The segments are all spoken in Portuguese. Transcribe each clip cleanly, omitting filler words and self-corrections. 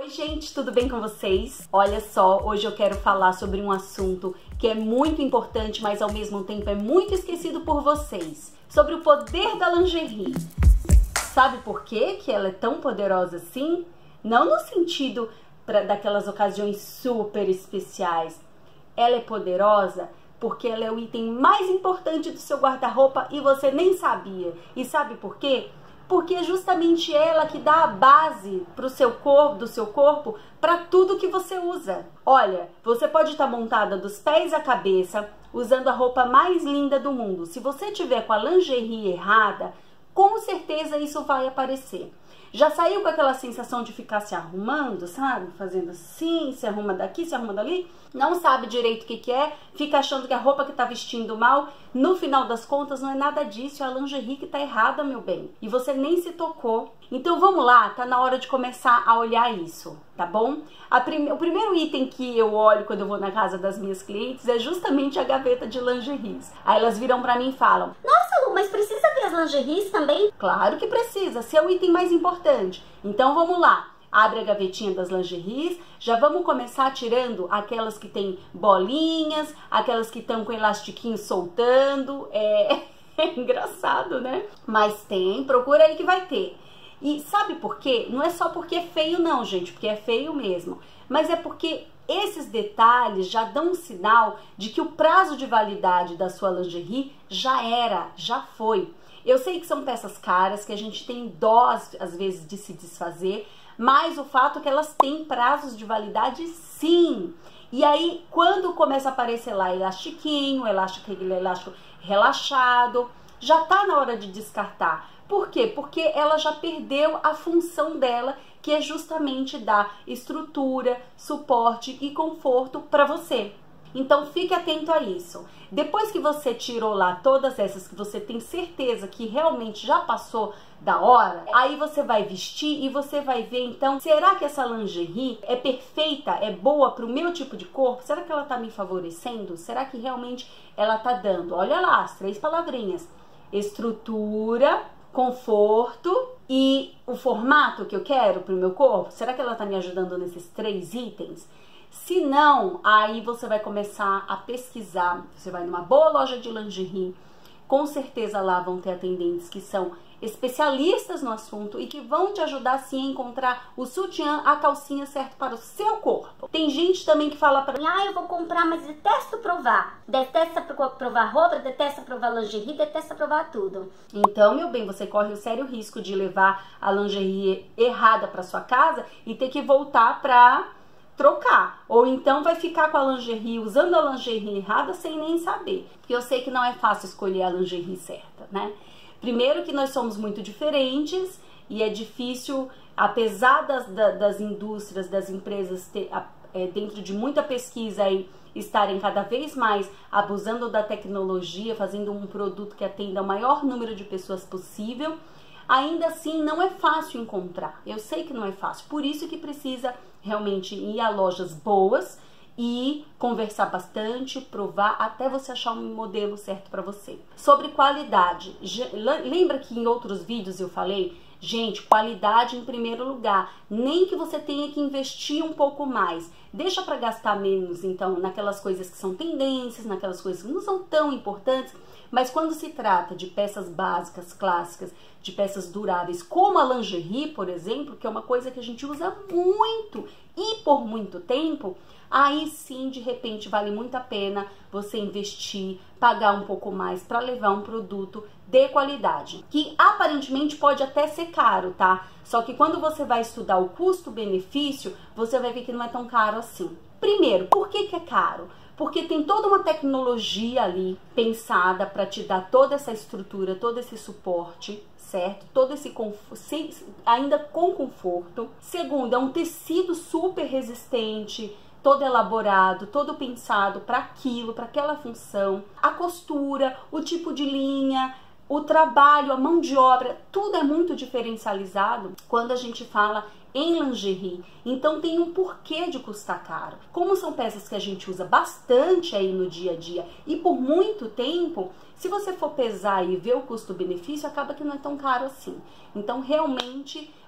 Oi gente, tudo bem com vocês? Olha só, hoje eu quero falar sobre um assunto que é muito importante, mas ao mesmo tempo é muito esquecido por vocês. Sobre o poder da lingerie. Sabe por quê que ela é tão poderosa assim? Não no sentido daquelas ocasiões super especiais. Ela é poderosa porque ela é o item mais importante do seu guarda-roupa e você nem sabia. E sabe por quê? Porque é justamente ela que dá a base do seu corpo para tudo que você usa. Olha, você pode estar montada dos pés à cabeça, usando a roupa mais linda do mundo. Se você tiver com a lingerie errada, com certeza isso vai aparecer. Já saiu com aquela sensação de ficar se arrumando, sabe? Fazendo assim, se arruma daqui, se arruma dali. Não sabe direito o que é, fica achando que a roupa que tá vestindo mal, no final das contas não é nada disso, é a lingerie que tá errada, meu bem. E você nem se tocou. Então vamos lá, tá na hora de começar a olhar isso, tá bom? O primeiro item que eu olho quando eu vou na casa das minhas clientes é justamente a gaveta de lingeries. Aí elas viram pra mim e falam: nossa, Lu, mas precisa ver as lingeries também? Claro que precisa, se é o item mais importante. Então vamos lá. Abre a gavetinha das lingeries, já vamos começar tirando aquelas que tem bolinhas, aquelas que estão com elastiquinho soltando. É engraçado, né? Mas tem, procura aí que vai ter. E sabe por quê? Não é só porque é feio não, gente, porque é feio mesmo. Mas é porque esses detalhes já dão um sinal de que o prazo de validade da sua lingerie já foi. Eu sei que são peças caras, que a gente tem dó às vezes de se desfazer, mas o fato é que elas têm prazos de validade sim. E aí, quando começa a aparecer lá elastiquinho, elástico relaxado, já tá na hora de descartar. Por quê? Porque ela já perdeu a função dela, que é justamente dar estrutura, suporte e conforto para você. Então fique atento a isso. Depois que você tirou lá todas essas que você tem certeza que realmente já passou da hora, aí você vai vestir e você vai ver então, será que essa lingerie é perfeita, é boa para o meu tipo de corpo? Será que ela tá me favorecendo? Será que realmente ela tá dando? Olha lá, as 3 palavrinhas: estrutura, conforto e o formato que eu quero para o meu corpo. Será que ela tá me ajudando nesses 3 itens? Se não, aí você vai começar a pesquisar. Você vai numa boa loja de lingerie, com certeza lá vão ter atendentes que são especialistas no assunto e que vão te ajudar sim a encontrar o sutiã, a calcinha certo para o seu corpo. Tem gente também que fala pra mim: ah, eu vou comprar, mas detesto provar. Detesta provar roupa, detesta provar lingerie, detesta provar tudo. Então, meu bem, você corre o sério risco de levar a lingerie errada para sua casa e ter que voltar pra trocar, ou então vai ficar com a lingerie, usando a lingerie errada sem nem saber, porque eu sei que não é fácil escolher a lingerie certa, né? Primeiro que nós somos muito diferentes e é difícil, apesar das indústrias, das empresas dentro de muita pesquisa aí, estarem cada vez mais abusando da tecnologia, fazendo um produto que atenda ao maior número de pessoas possível, ainda assim não é fácil encontrar. Eu sei que não é fácil, por isso que precisa realmente ir a lojas boas e conversar bastante, provar até você achar um modelo certo para você. Sobre qualidade, lembra que em outros vídeos eu falei, gente, qualidade em primeiro lugar, nem que você tenha que investir um pouco mais, deixa para gastar menos então naquelas coisas que são tendências, naquelas coisas que não são tão importantes, mas quando se trata de peças básicas, clássicas, de peças duráveis, como a lingerie, por exemplo, que é uma coisa que a gente usa muito e por muito tempo, aí sim, de repente, vale muito a pena você investir, pagar um pouco mais para levar um produto de qualidade, que aparentemente pode até ser caro, tá? Só que quando você vai estudar o custo-benefício, você vai ver que não é tão caro assim. Primeiro, por que é caro? Porque tem toda uma tecnologia ali pensada para te dar toda essa estrutura, todo esse suporte, certo? Todo esse conforto, ainda com conforto. Segundo, é um tecido super resistente, todo elaborado, todo pensado para aquilo, para aquela função. A costura, o tipo de linha, o trabalho, a mão de obra, tudo é muito diferencializado quando a gente fala em lingerie. Então tem um porquê de custar caro. Como são peças que a gente usa bastante aí no dia a dia e por muito tempo, se você for pesar e ver o custo-benefício, acaba que não é tão caro assim. Então realmente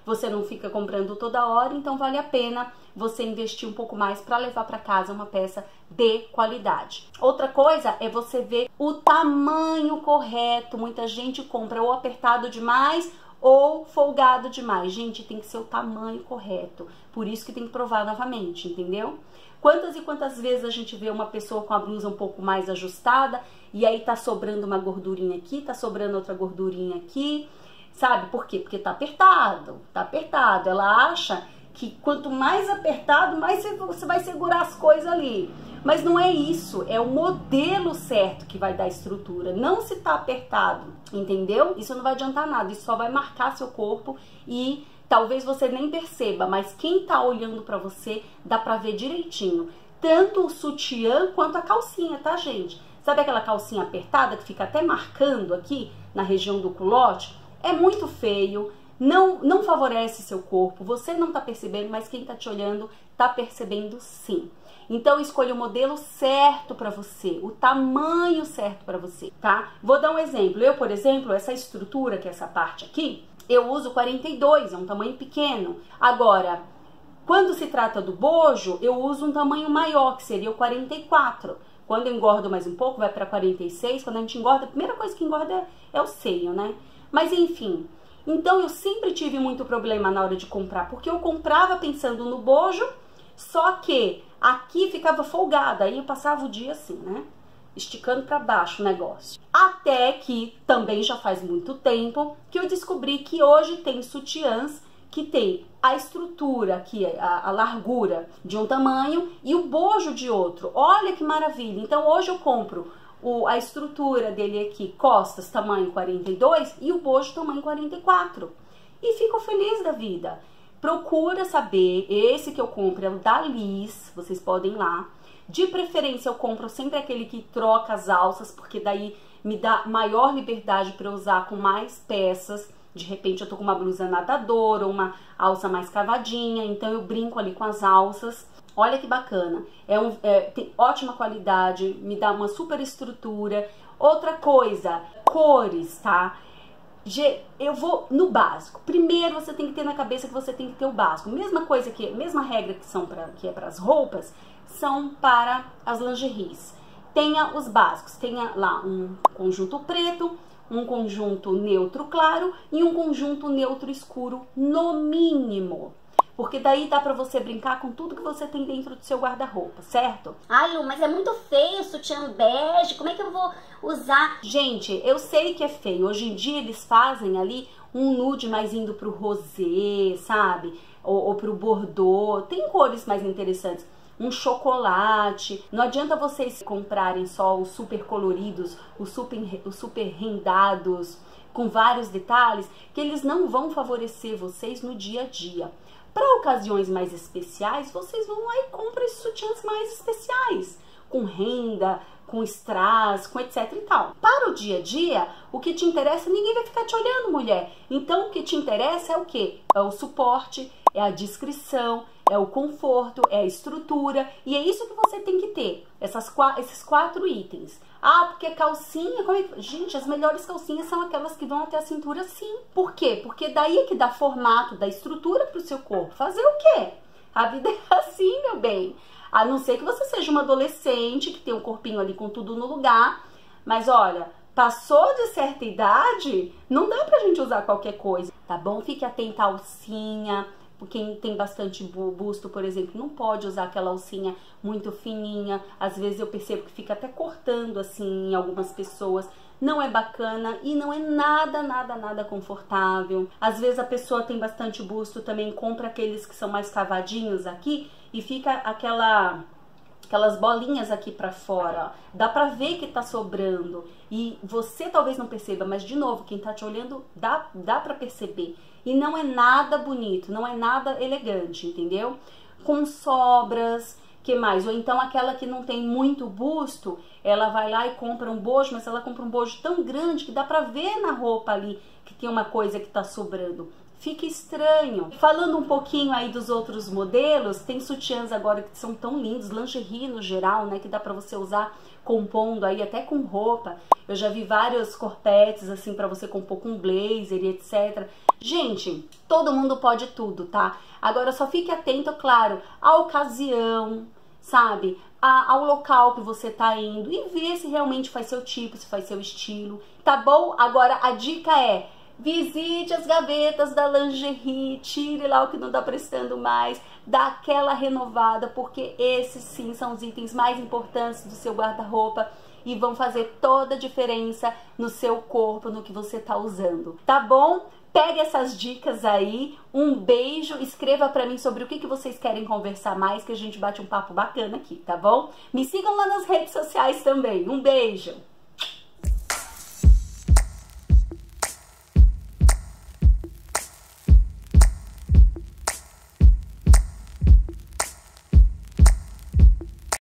você não fica comprando toda hora, então vale a pena você investir um pouco mais para levar para casa uma peça de qualidade. Outra coisa é você ver o tamanho correto. Muita gente compra ou apertado demais ou folgado demais. Gente, tem que ser o tamanho correto. Por isso que tem que provar novamente, entendeu? Quantas e quantas vezes a gente vê uma pessoa com a blusa um pouco mais ajustada e aí tá sobrando uma gordurinha aqui, tá sobrando outra gordurinha aqui, sabe? Por quê? Porque tá apertado, tá apertado. Ela acha que quanto mais apertado, mais você vai segurar as coisas ali. Mas não é isso, é o modelo certo que vai dar estrutura, não se tá apertado, entendeu? Isso não vai adiantar nada, isso só vai marcar seu corpo e talvez você nem perceba, mas quem tá olhando pra você dá pra ver direitinho, tanto o sutiã quanto a calcinha, tá, gente? Sabe aquela calcinha apertada que fica até marcando aqui na região do culote? É muito feio. Não favorece seu corpo, você não tá percebendo, mas quem tá te olhando tá percebendo sim. Então escolha o modelo certo para você, o tamanho certo para você, tá? Vou dar um exemplo. Eu, por exemplo, essa estrutura, que é essa parte aqui, eu uso 42, é um tamanho pequeno. Agora, quando se trata do bojo, eu uso um tamanho maior, que seria o 44. Quando eu engordo mais um pouco, vai para 46. Quando a gente engorda, a primeira coisa que engorda é o seio, né? Mas enfim... Então eu sempre tive muito problema na hora de comprar, porque eu comprava pensando no bojo, só que aqui ficava folgada, aí eu passava o dia assim, né? Esticando para baixo o negócio. Até que também já faz muito tempo que eu descobri que hoje tem sutiãs que tem a estrutura, que é a largura de um tamanho e o bojo de outro. Olha que maravilha! Então hoje eu compro a estrutura dele aqui, costas, tamanho 42 e o bojo, tamanho 44. E fico feliz da vida. Procura saber, esse que eu compro é o da Liz, vocês podem ir lá. De preferência eu compro sempre aquele que troca as alças, porque daí me dá maior liberdade para usar com mais peças. De repente eu tô com uma blusa nadadora ou uma alça mais cavadinha, então eu brinco ali com as alças. Olha que bacana, tem ótima qualidade, me dá uma super estrutura. Outra coisa, cores, tá? Eu vou no básico. Primeiro você tem que ter na cabeça que você tem que ter o básico. Mesma regra que é para as roupas, são para as lingeries. Tenha os básicos, tenha lá um conjunto preto, um conjunto neutro claro e um conjunto neutro escuro no mínimo. Porque daí dá pra você brincar com tudo que você tem dentro do seu guarda-roupa, certo? Ai, Lu, mas é muito feio o sutiã bege, como é que eu vou usar? Gente, eu sei que é feio. Hoje em dia eles fazem ali um nude mais indo pro rosé, sabe? Ou pro bordô. Tem cores mais interessantes. Um chocolate. Não adianta vocês comprarem só os super coloridos, os super rendados, com vários detalhes, que eles não vão favorecer vocês no dia a dia. Para ocasiões mais especiais, vocês vão lá e compram esses sutiãs mais especiais, com renda, com strass, com etc e tal. Para o dia a dia, o que te interessa, ninguém vai ficar te olhando, mulher. Então, o que te interessa é o quê? É o suporte, é a discrição, é o conforto, é a estrutura, e é isso que você tem que ter, esses 4 itens. Ah, porque calcinha... Gente, as melhores calcinhas são aquelas que vão até a cintura, sim. Por quê? Porque daí é que dá formato, dá estrutura pro seu corpo. Fazer o quê? A vida é assim, meu bem. A não ser que você seja uma adolescente, que tem um corpinho ali com tudo no lugar. Mas olha, passou de certa idade, não dá pra gente usar qualquer coisa, tá bom? Fique atenta à alcinha. Quem tem bastante busto, por exemplo, não pode usar aquela alcinha muito fininha. Às vezes eu percebo que fica até cortando assim em algumas pessoas. Não é bacana e não é nada confortável. Às vezes a pessoa tem bastante busto, também compra aqueles que são mais cavadinhos aqui e fica aquelas bolinhas aqui pra fora, ó. Dá pra ver que tá sobrando e você talvez não perceba, mas de novo, quem tá te olhando dá pra perceber. E não é nada bonito, não é nada elegante, entendeu? Com sobras, que mais? Ou então aquela que não tem muito busto, ela vai lá e compra um bojo, mas ela compra um bojo tão grande que dá pra ver na roupa ali que tem uma coisa que tá sobrando. Fica estranho. Falando um pouquinho aí dos outros modelos, tem sutiãs agora que são tão lindos, lingerie no geral, né, que dá pra você usar compondo aí até com roupa. Eu já vi vários corpetes assim pra você compor com blazer e etc. Gente, todo mundo pode tudo, tá? Agora só fique atento, claro, à ocasião, sabe? Ao local que você tá indo e ver se realmente faz seu tipo, se faz seu estilo, tá bom? Agora a dica é: visite as gavetas da lingerie, tire lá o que não tá prestando mais, dá aquela renovada, porque esses sim são os itens mais importantes do seu guarda-roupa e vão fazer toda a diferença no seu corpo, no que você tá usando, tá bom? Pega essas dicas aí, um beijo, escreva pra mim sobre o que vocês querem conversar mais, que a gente bate um papo bacana aqui, tá bom? Me sigam lá nas redes sociais também, um beijo!